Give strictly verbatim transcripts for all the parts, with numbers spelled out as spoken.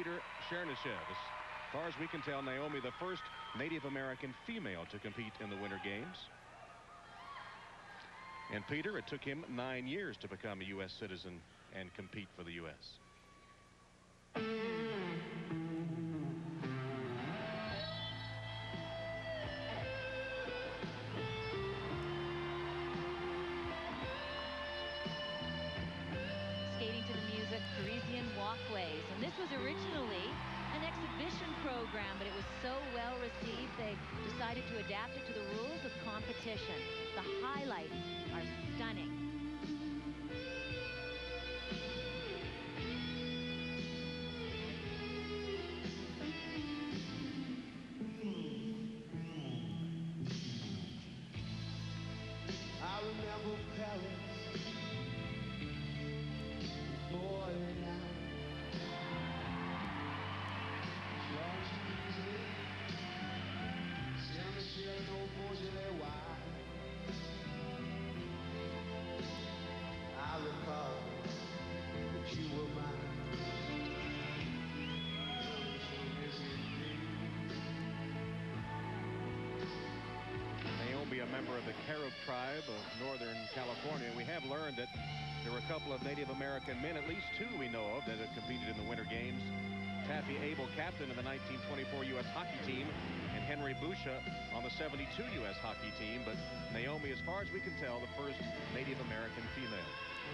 Peter Chernyshев. As far as we can tell, Naomi, the first Native American female to compete in the Winter Games. And Peter, it took him nine years to become a U S citizen and compete for the U S Skating to the music, Parisian Walkways. And this was originally an exhibition program, but it was so well received they decided to adapt it to the rules of competition. The highlights are stunning. I remember Paris, boy, now. I recall that you were mine. Naomi, a member of the Carib tribe of Northern California. We have learned that there were a couple of Native American men, at least two we know of, that have competed in the Winter Games. Taffy Abel, captain of the nineteen twenty-four U S hockey team, and Henry Boucher on the seventy-two U S hockey team. But Naomi, as far as we can tell, the first Native American female.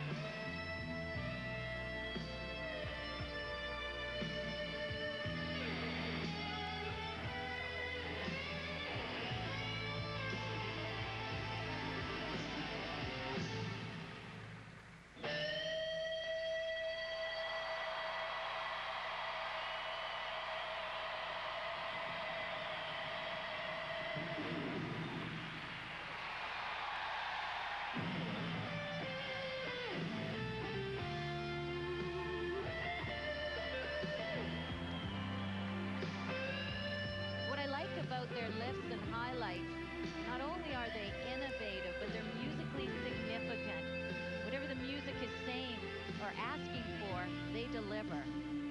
About their lifts and highlights, not only are they innovative, but they're musically significant. Whatever the music is saying or asking for, they deliver.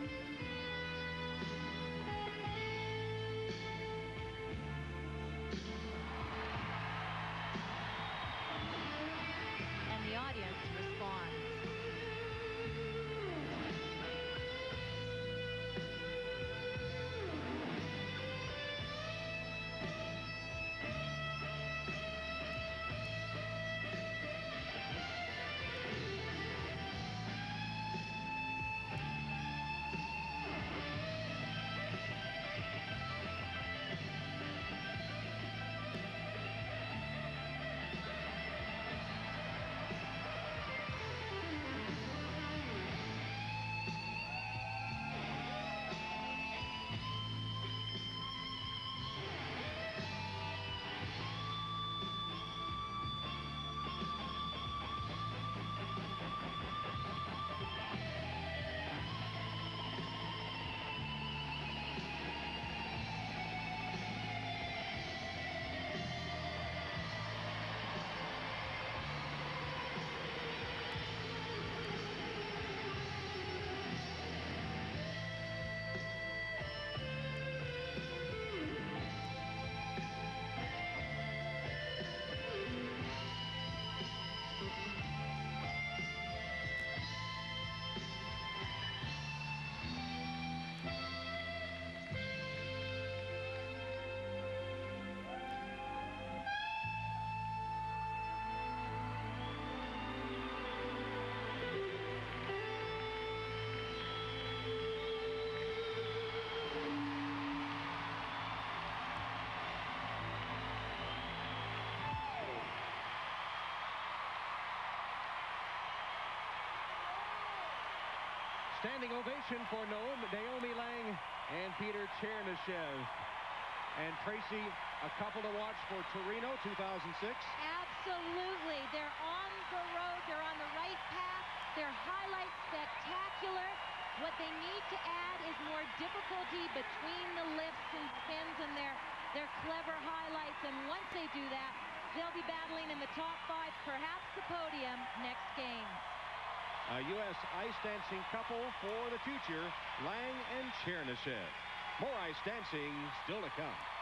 And the audience responds. Standing ovation for Naomi Lang and Peter Chernyshев. And Tracy, a couple to watch for Torino two thousand six. Absolutely. They're on the road. They're on the right path. Their highlights spectacular. What they need to add is more difficulty between the lifts and spins and their, their clever highlights. And once they do that, they'll be battling in the top five, perhaps the podium, next game. A U S ice dancing couple for the future, Lang and Chernyshев. More ice dancing still to come.